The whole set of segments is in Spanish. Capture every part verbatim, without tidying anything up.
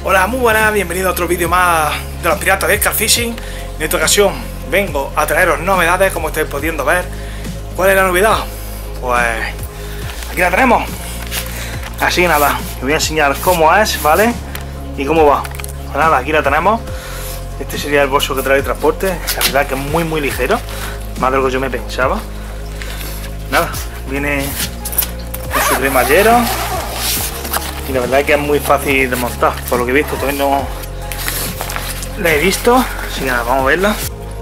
Hola, muy buenas, bienvenido a otro vídeo más de los piratas de Scar Fishing. En esta ocasión vengo a traeros novedades, como estáis pudiendo ver. ¿Cuál es la novedad? Pues aquí la tenemos. Así que nada, os voy a enseñar cómo es, ¿vale? Y cómo va. Pues nada, aquí la tenemos. Este sería el bolso que trae de transporte. La verdad que es muy muy ligero, más de lo que yo me pensaba. Nada, viene con su cremallero. Y la verdad es que es muy fácil de montar, por lo que he visto. Todavía no la he visto, así que nada, vamos a verla.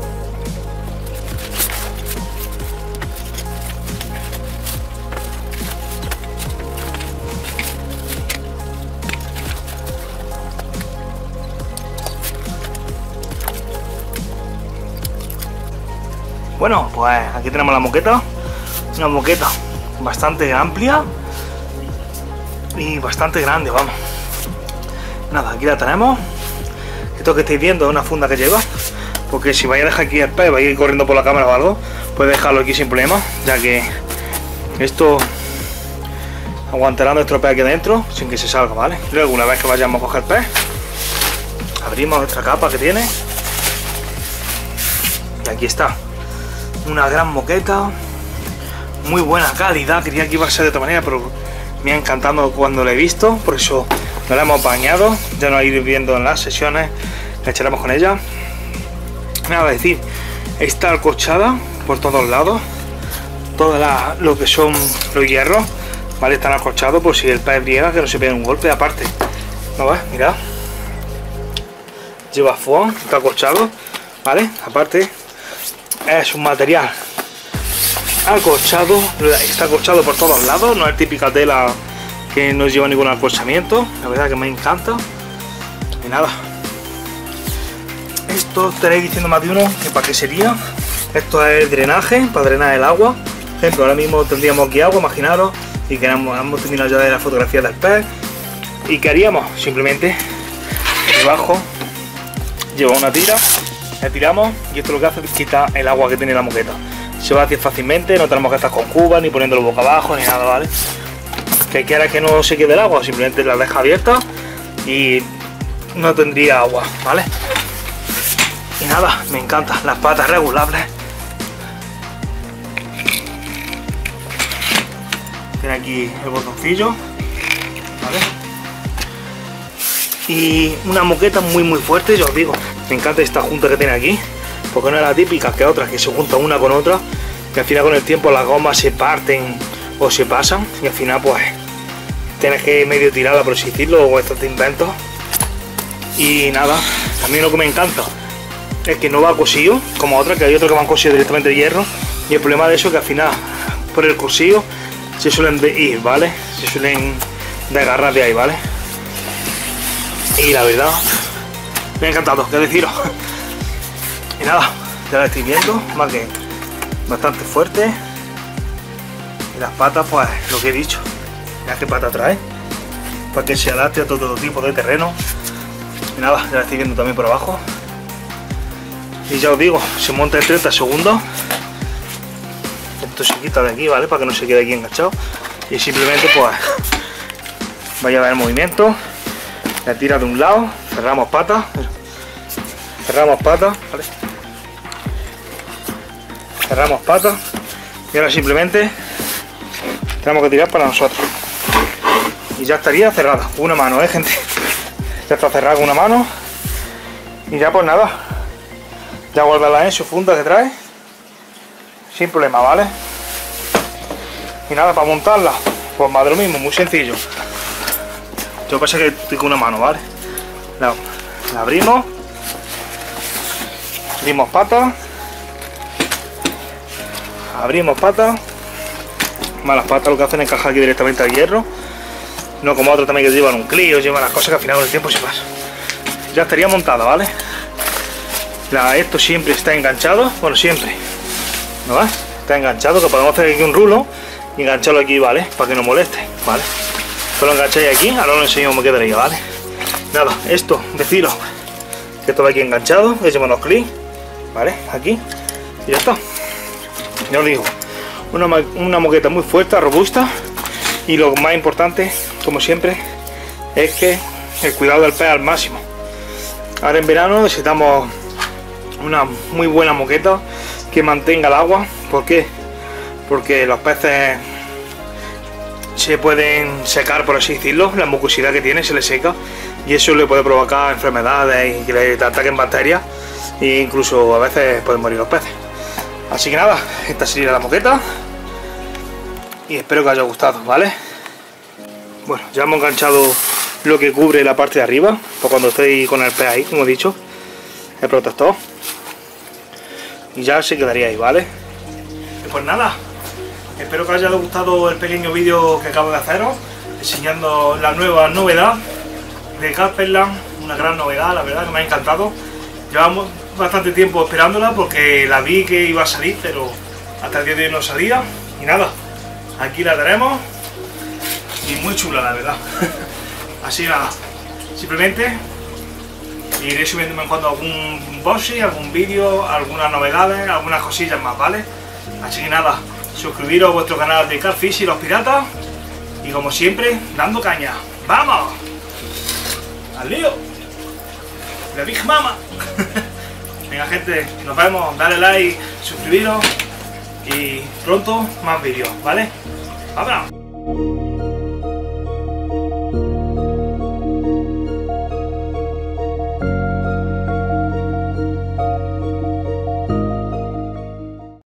Bueno, pues aquí tenemos la moqueta. Una moqueta bastante amplia y bastante grande, vamos. Nada, aquí la tenemos. Esto que estáis viendo es una funda que lleva, porque si vais a dejar aquí el pez, vais a ir corriendo por la cámara o algo, puedes dejarlo aquí sin problema, ya que esto aguantará nuestro pez aquí dentro sin que se salga, ¿vale? Luego, una vez que vayamos a coger pez, abrimos nuestra capa que tiene y aquí está. Una gran moqueta, muy buena calidad. Quería que iba a ser de otra manera, pero me ha encantado cuando la he visto, por eso no la hemos bañado. Ya nos iremos viendo en las sesiones, la echaremos con ella. Nada, decir, está acolchada por todos lados. Todo lo que son los hierros, ¿vale? Están acolchados por si el pez briega, que no se pegue un golpe. Aparte, ¿no ves? Mirad, lleva foam, está acolchado, ¿vale? Aparte, es un material acolchado, está acolchado por todos lados, no es típica tela que no lleva ningún acolchamiento. La verdad que me encanta. Y nada, esto estaréis diciendo más de uno que para qué sería. Esto es el drenaje, para drenar el agua. Por ejemplo, ahora mismo tendríamos aquí agua, imaginaros, y que hemos, hemos terminado ya de la fotografía del pez. ¿Y qué haríamos? Simplemente debajo lleva una tira, la tiramos y esto lo que hace es quitar el agua que tiene la moqueta. Se va a hacer fácilmente, no tenemos que estar con cubas ni poniéndolo boca abajo ni nada, ¿vale? Que quiera que no se quede el agua, simplemente la deja abierta y no tendría agua, ¿vale? Y nada, me encantan las patas regulables. Tiene aquí el botoncillo, ¿vale? Y una moqueta muy muy fuerte, ya os digo. Me encanta esta junta que tiene aquí, porque no es la típica que otras que se juntan una con otra, que al final con el tiempo las gomas se parten o se pasan y al final pues tienes que medio tirarla, por así decirlo, o estos inventos. Y nada, también lo que me encanta es que no va cosido como otras, que hay otros que van cosidos directamente de hierro, y el problema de eso es que al final por el cosillo se suelen de ir, ¿vale? Se suelen desgarrar de ahí, ¿vale? Y la verdad me ha encantado, qué deciros. Y nada, ya la estoy viendo, más que bastante fuerte. Y las patas, pues lo que he dicho, mirad qué pata trae, para que se adapte a todo tipo de terreno. Y nada, ya la estoy viendo también por abajo. Y ya os digo, se monta en treinta segundos. Esto se quita de aquí, ¿vale? Para que no se quede aquí enganchado. Y simplemente pues vaya a dar el movimiento. La tira de un lado, cerramos patas. Cerramos patas, ¿vale? Cerramos patas y ahora simplemente tenemos que tirar para nosotros y ya estaría cerrada con una mano, ¿eh, gente? Ya está cerrada con una mano y ya pues nada, ya guardarla en su funda que trae sin problema, ¿vale? Y nada, para montarla pues más de lo mismo, muy sencillo. Yo pasa que estoy con una mano, ¿vale? La, la abrimos, abrimos patas, abrimos patas. Más las patas lo que hacen es encajar aquí directamente al hierro, no como otros también que llevan un clio, llevan las cosas que al final con el tiempo se pasa. Ya estaría montada, ¿vale? La, esto siempre está enganchado, bueno, siempre, ¿no ves? Está enganchado, que podemos hacer aquí un rulo y engancharlo aquí, ¿vale? Para que no moleste, ¿vale? Esto lo engancháis aquí, ahora lo enseño cómo quedaría, ¿vale? Nada, esto, deciros que esto va aquí enganchado, le llevamos los clics, ¿vale? Aquí, y ya está. Ya os digo, una, una moqueta muy fuerte, robusta, y lo más importante, como siempre, es que el cuidado del pez al máximo. Ahora en verano necesitamos una muy buena moqueta que mantenga el agua. ¿Por qué? Porque los peces se pueden secar, por así decirlo, la mucosidad que tiene se le seca y eso le puede provocar enfermedades y que le ataquen bacterias e incluso a veces pueden morir los peces. Así que nada, esta sería la moqueta y espero que os haya gustado, ¿vale? Bueno, ya hemos enganchado lo que cubre la parte de arriba, para cuando estéis con el pez ahí, como he dicho, el protector, y ya se quedaría ahí, ¿vale? Pues nada, espero que os haya gustado el pequeño vídeo que acabo de haceros, enseñando la nueva novedad de Casperland, una gran novedad, la verdad que me ha encantado. Llevamos bastante tiempo esperándola porque la vi que iba a salir, pero hasta el día de hoy no salía. Y nada, aquí la tenemos y muy chula, la verdad. Así nada, simplemente iré subiendo en cuanto a algún unboxing, algún vídeo, algunas novedades, algunas cosillas más, ¿vale? Así que nada, suscribiros a vuestro canal de Carfish y los Piratas y como siempre, dando caña. ¡Vamos! ¡Al lío! ¡La Big Mama! Venga gente, nos vemos, dale like, suscribiros y pronto más vídeos, ¿vale? ¡Vámonos!